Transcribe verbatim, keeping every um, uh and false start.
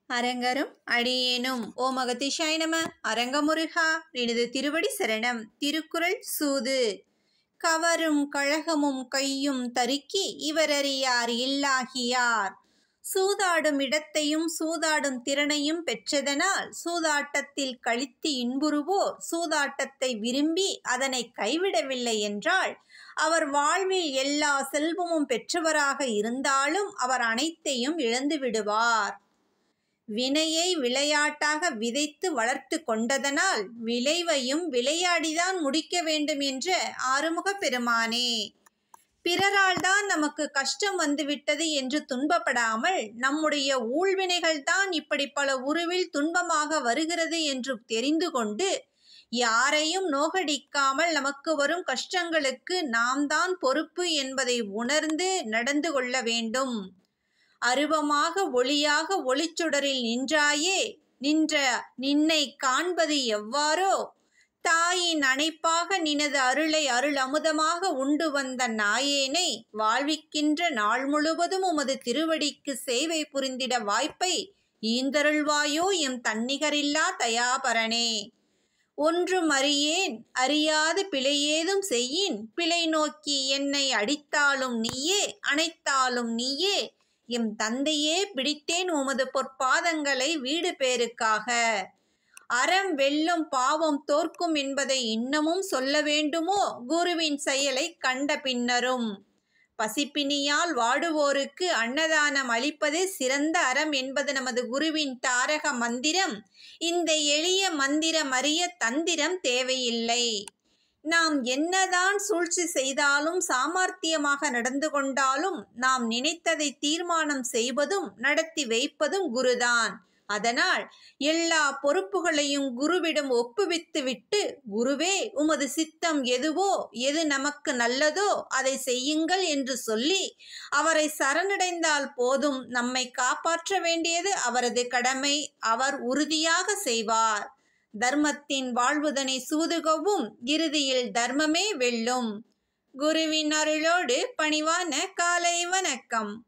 அரங்கரும் அடியேனும். ஓம் அகதீஷாய நம. அரங்கமுருகா நினது திருவடி சரணம். திருக்குறள் சூது. கவரும் கழகமும் கையும் தருக்கி இவரறியார் இல்லாகியார். சூதாடும் இடத்தையும் சூதாடும் திறனையும் பெற்றதனால் சூதாட்டத்தில் கழித்து இன்புறுவோர் சூதாட்டத்தை விரும்பி அதனை கைவிடவில்லை என்றால் அவர் வாழ்வில் எல்லா செல்வமும் பெற்றவராக இருந்தாலும் அவர் அனைத்தையும் இழந்து விடுவார். வினையை விளையாட்டாக விதைத்து வளர்த்து கொண்டதனால் விளைவையும் விளையாடிதான் முடிக்க வேண்டும் என்ற ஆறுமுக பெருமானே. பிறரால் தான் நமக்கு கஷ்டம் வந்துவிட்டது என்று துன்பப்படாமல் நம்முடைய ஊழ்வினைகள் தான் இப்படி பல உருவில் துன்பமாக வருகிறது என்று தெரிந்து கொண்டு யாரையும் நோகடிக்காமல் நமக்கு வரும் கஷ்டங்களுக்கு நாம் தான் பொறுப்பு என்பதை உணர்ந்து நடந்து கொள்ள வேண்டும். அருவமாக ஒளியாக ஒளிச்சுடரில் நின்றாயே, நின்ற நின்னை காண்பது எவ்வாறோ, தாயின் அணைப்பாக நினது அருளை அருள் அமுதமாக உண்டு வந்த நாயேனை வாழ்விக்கின்ற நாள் முழுவதும் உமது திருவடிக்கு சேவை புரிந்திட வாய்ப்பை ஈந்தருள்வாயோ எம் தன்னிகரில்லா தயாபரனே. ஒன்றும் அறியேன் அறியாது பிழையேதும் செய்யின், பிழை நோக்கி என்னை அடித்தாலும் நீயே அணைத்தாலும் நீயே, எம் தந்தையே பிடித்தேன் உமது பொற்பாதங்களை வீடு பேருக்காக. அறம் வெல்லும் பாவம் தோற்கும் என்பதை இன்னமும் சொல்ல வேண்டுமோ குருவின் செயலை கண்ட பின்னரும். பசிப்பினியால் வாடுவோருக்கு அன்னதானம் அளிப்பதே சிறந்த அறம் என்பது நமது குருவின் தாரக மந்திரம். இந்த எளிய மந்திரம் அறிய தந்திரம் தேவையில்லை. நாம் என்னதான் சூழ்ச்சி செய்தாலும் சாமர்த்தியமாக நடந்து கொண்டாலும் நாம் நினைத்ததை தீர்மானம் செய்வதும் நடத்தி வைப்பதும் குருதான். அதனால் எல்லா பொறுப்புகளையும் குருவிடம் ஒப்புவித்து விட்டு, குருவே உமது சித்தம் எதுவோ எது நமக்கு நல்லதோ அதை செய்யுங்கள் என்று சொல்லி அவரை சரணடைந்தால் போதும். நம்மை காப்பாற்ற வேண்டியது அவரது கடமை. அவர் உறுதியாக செய்வார். தர்மத்தின் வாழ்வுதனை சூதுகவும் இறுதியில் தர்மமே வெல்லும். குருவின் அருளோடு பணிவான காலை வணக்கம்.